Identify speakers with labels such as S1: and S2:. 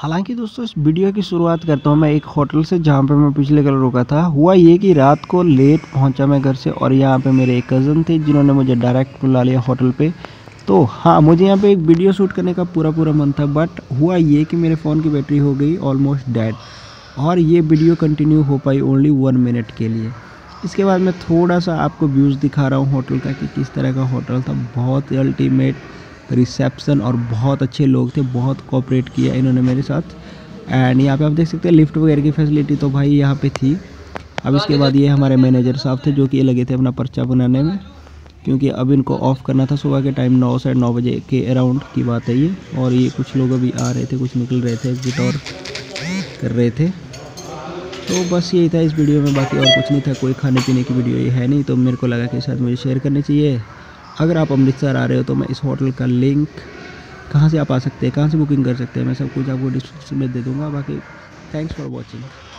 S1: हालांकि दोस्तों इस वीडियो की शुरुआत करता हूँ मैं एक होटल से जहाँ पे मैं पिछले कल रुका था। हुआ ये कि रात को लेट पहुँचा मैं घर से और यहाँ पे मेरे एक कज़न थे जिन्होंने मुझे डायरेक्ट बुला लिया होटल पे। तो हाँ, मुझे यहाँ पे एक वीडियो शूट करने का पूरा मन था, बट हुआ ये कि मेरे फ़ोन की बैटरी हो गई ऑलमोस्ट डेड और ये वीडियो कंटिन्यू हो पाई ओनली 1 मिनट के लिए। इसके बाद मैं थोड़ा सा आपको व्यूज़ दिखा रहा हूँ होटल का कि किस तरह का होटल था। बहुत अल्टीमेट रिसेप्शन और बहुत अच्छे लोग थे, बहुत कोऑपरेट किया इन्होंने मेरे साथ। एंड यहाँ पे आप देख सकते हैं लिफ्ट वगैरह की फैसिलिटी तो भाई यहाँ पे थी। अब इसके बाद ये हमारे मैनेजर साहब थे जो कि ये लगे थे अपना पर्चा बनाने में, क्योंकि अब इनको ऑफ़ करना था सुबह के टाइम 9 साढ़े 9 बजे के अराउंड की बात है ये। और ये कुछ लोग अभी आ रहे थे, कुछ निकल रहे थे, एग्जिट और कर रहे थे। तो बस यही था इस वीडियो में, बाकी और कुछ नहीं था। कोई खाने पीने की वीडियो ये है नहीं, तो मेरे को लगा कि शायद मुझे शेयर करनी चाहिए। अगर आप अमृतसर आ रहे हो तो मैं इस होटल का लिंक, कहाँ से आप आ सकते हैं, कहाँ से बुकिंग कर सकते हैं, मैं सब कुछ आपको डिस्क्रिप्शन में दे दूँगा। बाकी थैंक्स फॉर वॉचिंग।